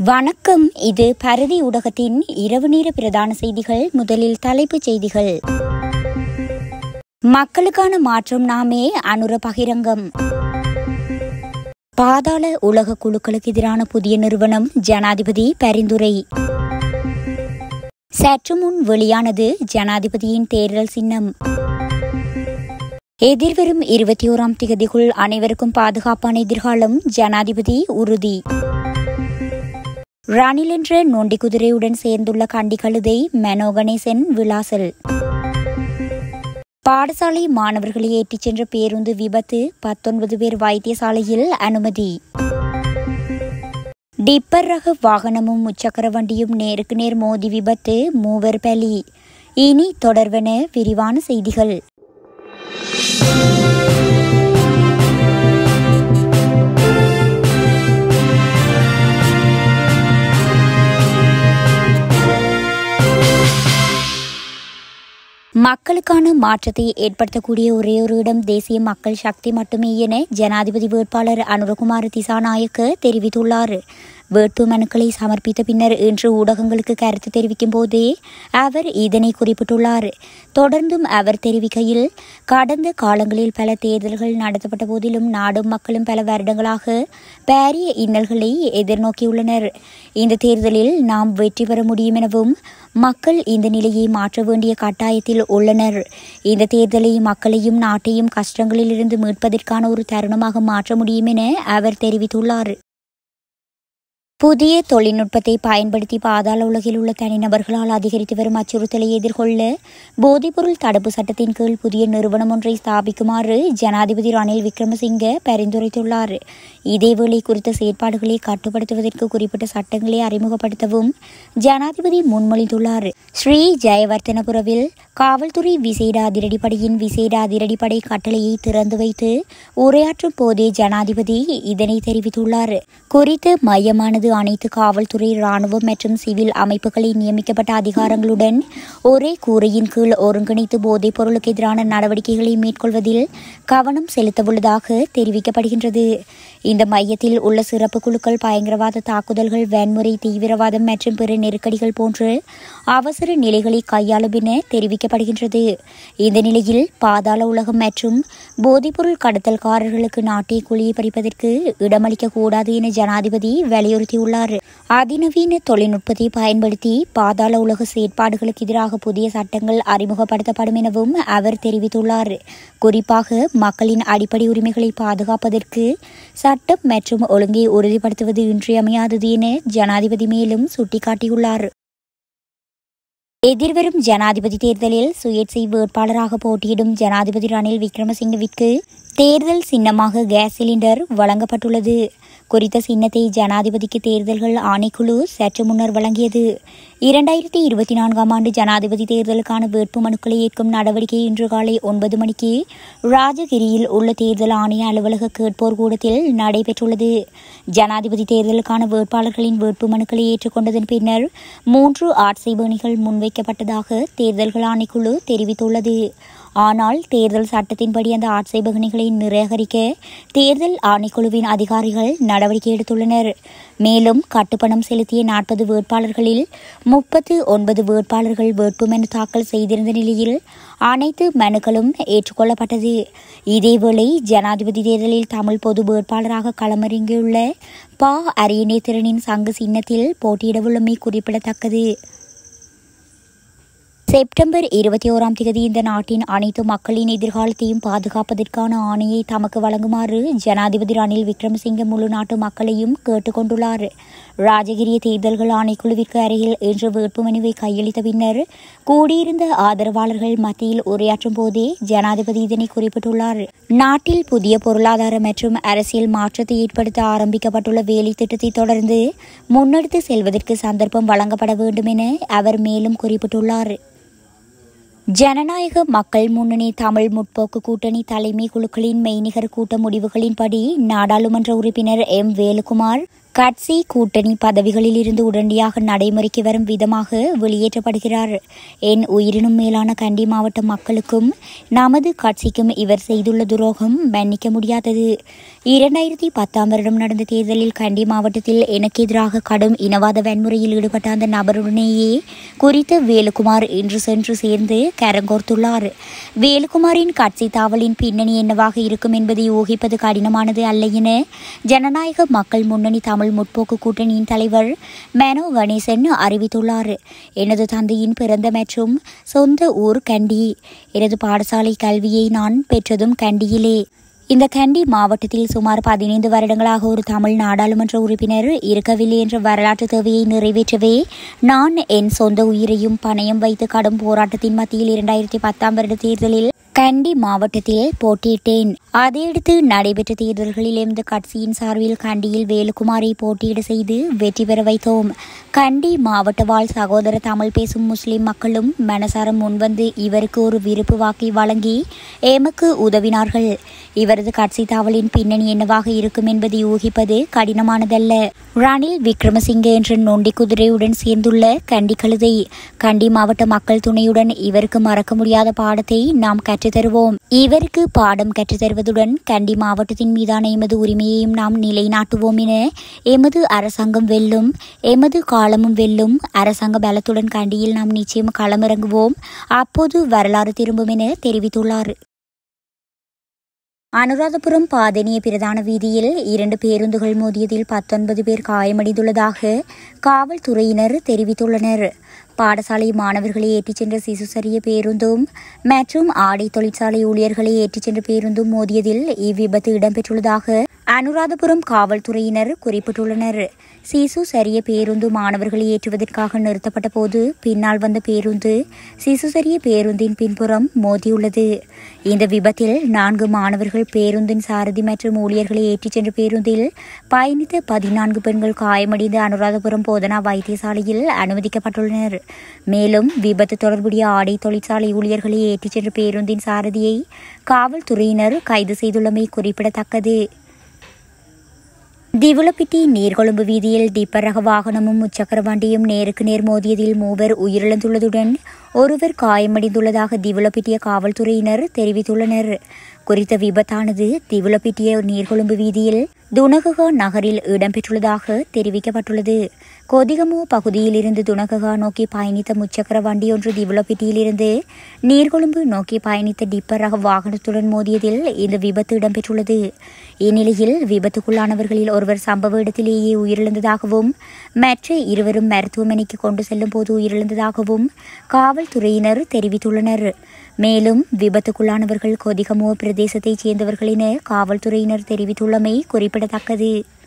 வணக்கம். இது பரதி ஊடகத்தின் இரவு நேர பிரதான செய்திகள். முதலில் தலைப்புச் செய்திகள். மக்களுக்கான மாற்றம் நாமே அனுர பகிரங்கம். பாதாள உலக குழுக்களுக்கு எதிரான புதிய நிறுவனம் ஜனாதிபதி பரிந்துரை. சற்று முன் வெளியானது ஜனாதிபதியின் தேர்தல் சின்னம். எதிர்வரும் 21ஆம் திகதிக்குள் அனைவருக்கும் பாதுகாப்பான எதிர்காலம், ஜனாதிபதி உறுதி. ரணில் என்ற நொண்டி குதிரையுடன் சேர்ந்துள்ள கண்டி கழுதை மெனோ கணேசன் விளாசல். பாடசாலை மாணவர்களை ஏற்றிச் சென்ற பேருந்து விபத்து, 19 பேர் வைத்தியசாலையில் அனுமதி. டிப்பர் ரக வாகனமும் முச்சக்கர வண்டியும் நேருக்கு நேர் மோதி விபத்து, 3 பலி. இனி தொடர்வன விரிவான செய்திகள். மக்களுக்கான மாற்றத்தை ஏற்படுத்தக்கூடிய ஒரே ஒரு இடம் தேசிய மக்கள் சக்தி மட்டுமே என ஜனாதிபதி வேட்பாளர் அனுரகுமார திசாநாயக்க தெரிவித்துள்ளார். வேட்பு மனுக்களை சமர்ப்பித்த பின்னர் இன்று ஊடகங்களுக்கு கருத்து தெரிவிக்கும் போதே அவர் இதனை குறிப்பிட்டுள்ளார். தொடர்ந்தும் அவர் தெரிவிக்கையில், கடந்த காலங்களில் பல தேர்தல்கள் நடத்தப்பட்ட போதிலும் நாடும் மக்களும் பல வருடங்களாக பாரிய இன்னல்களை எதிர்நோக்கியுள்ளனர். இந்த தேர்தலில் நாம் வெற்றி பெற முடியும் எனவும் மக்கள் இந்த நிலையை மாற்ற வேண்டிய கட்டாயத்தில் உள்ளனர். இந்த தேர்தலை மக்களையும் நாட்டையும் கஷ்டங்களில் இருந்து மீட்பதற்கான ஒரு தருணமாக மாற்ற முடியும் என அவர் தெரிவித்துள்ளார். புதிய தொழில்நுட்பத்தை பயன்படுத்தி பாதாள உலகில் உள்ள தனிநபர்களால் அதிகரித்து வரும் அச்சுறுத்தலை எதிர்கொள்ள போதைப்பொருள் தடுப்பு சட்டத்தின் கீழ் புதிய நிறுவனம் ஒன்றை ஸ்தாபிக்குமாறு ஜனாதிபதி ரணில் விக்ரமசிங்க பரிந்துரைத்துள்ளார். இதேவேளை குறித்த செயற்பாடுகளை கட்டுப்படுத்துவதற்கு குறிப்பிட்ட சட்டங்களை அறிமுகப்படுத்தவும் ஜனாதிபதி முன்மொழிந்துள்ளார். ஸ்ரீ ஜெயவர்த்தனபுரவில் காவல்துறை விசேட அதிரடிப்படையின் விசேட அதிரடிப்படை கட்டளையை திறந்து வைத்து உரையாற்றும் போதே ஜனாதிபதி இதனை தெரிவித்துள்ளார். குறித்த மையமானது அனைத்து காவல்துறை, இராணுவம் மற்றும் சிவில் அமைப்புகளில் நியமிக்கப்பட்ட அதிகாரங்களுடன் ஒரே கூரையின் கீழ் ஒருங்கிணைத்து போதைப் பொருளுக்கு எதிரான நடவடிக்கைகளை மேற்கொள்வதில் கவனம் செலுத்தவுள்ளதாக தெரிவிக்கப்படுகின்றது. இந்த மையத்தில் உள்ள சிறப்பு குழுக்கள் பயங்கரவாத தாக்குதல்கள், வன்முறை, தீவிரவாதம் மற்றும் பிற நெருக்கடிகள் போன்ற அவசர நிலைகளை கையாளும் என தெரிவிக்கப்படுகின்றது. இந்த நிலையில் பாதாள உலகம் மற்றும் போதைப்பொருள் கடத்தல்காரர்களுக்கு நாட்டை குழியை பறிப்பதற்கு இடமளிக்க கூடாது என ஜனாதிபதி வலியுறுத்தியுள்ளார். அதிநவீன தொழில்நுட்பத்தை பயன்படுத்தி பாதாள உலக செயற்பாடுகளுக்கு எதிராக புதிய சட்டங்கள் அறிமுகப்படுத்தப்படும் எனவும் அவர் தெரிவித்துள்ளார். குறிப்பாக மக்களின் அடிப்படை உரிமைகளை பாதுகாப்பதற்கு சட்டம் மற்றும் ஒழுங்கை உறுதிப்படுத்துவது இன்றியமையாதது என ஜனாதிபதி மேலும் சுட்டிக்காட்டியுள்ளார். எதிர்வரும் ஜனாதிபதி தேர்தலில் சுயேட்சை வேட்பாளராக போட்டியிடும் ஜனாதிபதி ரணில் விக்ரமசிங்கவிற்கு தேர்தல் சின்னமாக கேஸ் சிலிண்டர் வழங்கப்பட்டுள்ளது. குறித்த சின்னத்தை ஜனாதிபதிக்கு தேர்தல்கள் ஆணைக்குழு சற்று முன்னர் வழங்கியது. 2024ஆம் ஆண்டு ஜனாதிபதி தேர்தலுக்கான வேட்பு மனுக்களை ஏற்கும் நடவடிக்கை இன்று காலை 9 மணிக்கு ராஜகிரியில் உள்ள தேர்தல் ஆணைய அலுவலக கேட்போர் கூடத்தில் நடைபெற்றுள்ளது. ஜனாதிபதி தேர்தலுக்கான வேட்பாளர்களின் வேட்பு மனுக்களை ஏற்றுக்கொண்டதன் பின்னர் 3 ஆட்சேபணிகள் முன்வைக்கப்பட்டதாக தேர்தல்கள் ஆணைக்குழு தெரிவித்துள்ளது. ஆனால் தேர்தல் சட்டத்தின்படி அந்த ஆட்சேபகணிகளை நிராகரிக்க தேர்தல் ஆணைக்குழுவின் அதிகாரிகள் நடவடிக்கை எடுத்துள்ளனர். மேலும் கட்டுப்பணம் செலுத்திய 40 வேட்பாளர்களில் 39 வேட்பாளர்கள் வேட்புமனு தாக்கல் செய்திருந்த நிலையில் அனைத்து மனுக்களும் ஏற்றுக்கொள்ளப்பட்டது. இதேவேளை ஜனாதிபதி தேர்தலில் தமிழ் பொது வேட்பாளராக களமிறங்கியுள்ள ப. அரியநேத்திரனின் சங்கு சின்னத்தில் போட்டியிடவுள்ளமை குறிப்பிடத்தக்கது. செப்டம்பர் 21ஆம் தேதி இந்த நாட்டின் அனைத்து மக்களின் எதிர்காலத்தையும் பாதுகாப்பதற்கான ஆணையை தமக்கு வழங்குமாறு ஜனாதிபதி ரணில் விக்ரமசிங்க முழு நாட்டு மக்களையும் கேட்டுக் கொண்டுள்ளார். ராஜகிரிய தேர்தல்கள் ஆணைக்குழுவிற்கு அருகில் இன்று வேட்புமனுவை கையளித்த பின்னர் கூடியிருந்த ஆதரவாளர்கள் மத்தியில் உரையாற்றும் போதே ஜனாதிபதி இதனை குறிப்பிட்டுள்ளார். நாட்டில் புதிய பொருளாதார மற்றும் அரசியல் மாற்றத்தை ஏற்படுத்த ஆரம்பிக்கப்பட்டுள்ள வேலை திட்டத்தை தொடர்ந்து முன்னெடுத்து செல்வதற்கு சந்தர்ப்பம் வழங்கப்பட வேண்டும் என அவர் மேலும் குறிப்பிட்டுள்ளார். ஜனநாயக மக்கள் முன்னணி தமிழ் முற்போக்கு கூட்டணி தலைமை குழுக்களின் மெய்நிகர் கூட்ட முடிவுகளின்படி நாடாளுமன்ற உறுப்பினர் எம். வேலுக்குமார் கட்சி கூட்டணி பதவிகளில் இருந்து உடனடியாக நடைமுறைக்கு வரும் விதமாக வெளியேற்றப்படுகிறார். என் உயிரினும் மேலான கண்டி மாவட்ட மக்களுக்கும் நமது கட்சிக்கும் இவர் செய்துள்ள துரோகம் மன்னிக்க முடியாதது. 2010 வருடம் நடந்த தேர்தலில் கண்டி மாவட்டத்தில் எனக்கு எதிராக கடும் இனவாத வன்முறையில் ஈடுபட்ட அந்த நபருடனேயே குறித்த வேலுக்குமார் இன்று சென்று சேர்ந்து கரங்கோர்த்துள்ளார். வேலுக்குமாரின் கட்சி தாவலின் பின்னணி என்னவாக இருக்கும் என்பதை ஊகிப்பது கடினமானது அல்ல என ஜனநாயக மக்கள் முன்னணி தமிழ் முற்போக்கு கூட்டணியின் தலைவர் மேனோ கணேசன் அறிவித்துள்ளார். எனது தந்தையின் பிறந்த மற்றும் சொந்த ஊர் கண்டி. எனது பாடசாலை கல்வியை நான் பெற்றதும் கண்டியிலே. இந்த கண்டி மாவட்டத்தில் சுமார் 15 வருடங்களாக ஒரு தமிழ் நாடாளுமன்ற உறுப்பினர் இருக்கவில்லை என்ற வரலாற்று தேவையை நிறைவேற்றவே நான் என் சொந்த உயிரையும் பணயம் வைத்து கடும் போராட்டத்தின் மத்தியில் 2010 வருட தேர்தலில் கண்டி மாவட்டத்தில் போட்டியிட்டேன். அதையடுத்து நடைபெற்ற தேர்தல்களில் எமது கட்சியின் சார்பில் கண்டியில் வேலுக்குமாரை போட்டியிட செய்து வெற்றி பெற வைத்தோம். கண்டி மாவட்ட வாழ் சகோதர தமிழ் பேசும் முஸ்லிம் மக்களும் மனசார முன்வந்து இவருக்கு ஒரு விருப்பு வாக்கை வழங்கி எமக்கு உதவினார்கள். இவரது கட்சி தாவலின் பின்னணி என்னவாக இருக்கும் என்பதை ஊகிப்பது கடினமானதல்ல. ரணில் விக்ரமசிங்கே என்ற நொண்டி குதிரையுடன் சேர்ந்துள்ள கண்டி கழுதை. கண்டி மாவட்ட மக்கள் துணையுடன் இவருக்கு மறக்க முடியாத பாடத்தை நாம் கற்றுத்தருவோம். இவருக்கு பாடம் கற்றுத்தருவதுடன் கண்டி மாவட்டத்தின் மீதான எமது உரிமையையும் நாம் நிலைநாட்டுவோம் என எமது அரசாங்கம் வெல்லும், எமது காலமும் வெல்லும். அரசாங்க பலத்துடன் கண்டியில் நாம் நிச்சயம் களமிறங்குவோம். அப்போது வரலாறு திரும்பும் என தெரிவித்துள்ளார். அனுராதபுரம் பாதனிய பிரதான வீதியில் 2 பேருந்துகள் மோதியதில் 19 பேர் காயமடைந்துள்ளதாக காவல்துறையினர் தெரிவித்துள்ளனர். பாடசாலை மாணவர்களை ஏற்றிச் சென்ற சிசு சரிய பேருந்தும் மற்றும் ஆடை தொழிற்சாலை ஊழியர்களை ஏற்றிச் சென்ற பேருந்தும் மோதியதில் இவ்விபத்து இடம்பெற்றுள்ளதாக அனுராதபுரம் காவல்துறையினர் குறிப்பிட்டுள்ளனர். சிசு சரிய பேருந்து மாணவர்களை ஏற்றுவதற்காக நிறுத்தப்பட்ட போது பின்னால் வந்த பேருந்து சிசு சரிய பேருந்தின் பின்புறம் மோதியுள்ளது. இந்த விபத்தில் 4 மாணவர்கள், பேருந்தின் சாரதி மற்றும் ஊழியர்களை ஏற்றிச் சென்ற பேருந்தில் பயணித்த 14 பெண்கள் காயமடைந்து அனுராதபுரம் போதனா வைத்தியசாலையில் அனுமதிக்கப்பட்டுள்ளனர். மேலும் விபத்து தொடர்புடைய ஆடை தொழிற்சாலை ஊழியர்களை ஏற்றிச் சென்ற பேருந்தின் சாரதியை காவல்துறையினர் கைது செய்துள்ளமை குறிப்பிடத்தக்கது. திவுலப்பிட்டி நீர்கொழும்பு வீதியில் டிப்பர் ரக வாகனமும் முச்சக்கர வண்டியும் நேருக்கு நேர் மோதியதில் 3 உயிரிழந்துள்ளதுடன் ஒருவர் காயமடைந்துள்ளதாக திவுலப்பிட்டிய காவல்துறையினர் தெரிவித்துள்ளனர். குறித்த விபத்தானது திவுலப்பிட்டிய நீர்கொழும்பு வீதியில் துனககா நகரில் இடம்பெற்றுள்ளதாக தெரிவிக்கப்பட்டுள்ளது. கொதிகமோ பகுதியில் இருந்து துனககா நோக்கி பயணித்த முச்சக்கர வண்டியொன்று திவுலப்பிட்டியிலிருந்து நீர்கொழும்பு நோக்கி பயணித்த டிப்பர் ரக வாகனத்துடன் மோதியதில் இந்த விபத்து இடம்பெற்றுள்ளது. இந்நிலையில் விபத்துக்குள்ளானவர்களில் ஒருவர் சம்பவ இடத்திலேயே உயிரிழந்ததாகவும் மற்ற 2 மருத்துவமனைக்கு கொண்டு செல்லும் போது உயிரிழந்ததாகவும் காவல்துறையினர் தெரிவித்துள்ளனர். மேலும் விபத்துக்குள்ளானவர்கள் கொதிகமோ பிரதேசத்தைச் சேர்ந்தவர்கள் என காவல்துறையினர் தெரிவித்துள்ளமை குறிப்பிடத்தக்கது.